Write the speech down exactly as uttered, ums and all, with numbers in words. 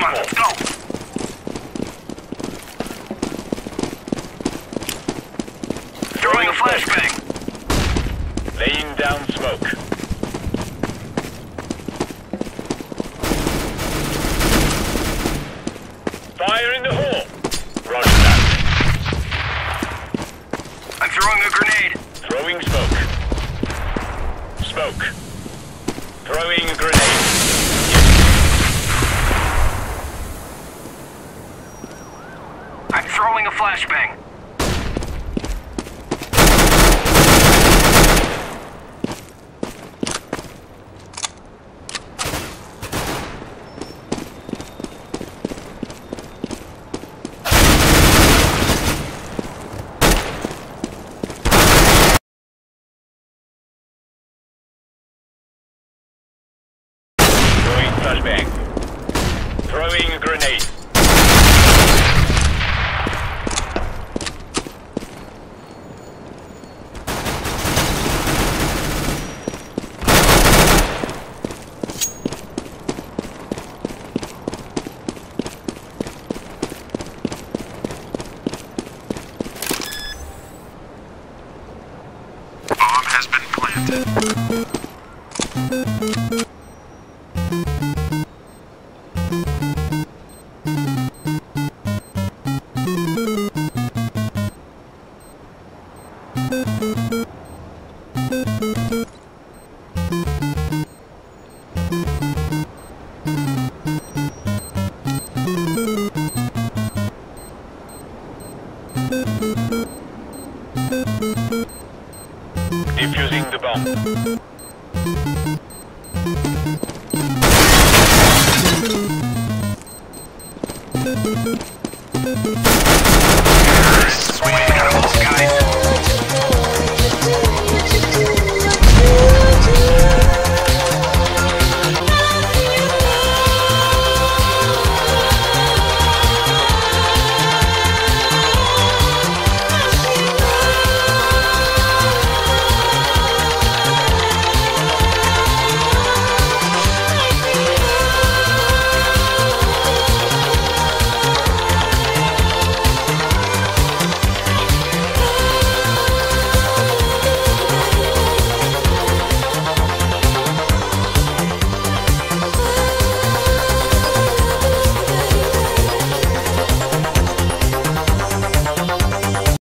on, let's go. Throwing a flashbang. Laying down smoke. Fire in the hole. Roger that. I'm throwing a grenade. Throwing smoke. Smoke. Throwing a grenade. I'm throwing a flashbang. Flashbang. Throwing a grenade. Bomb has been planted. Defusing the bomb.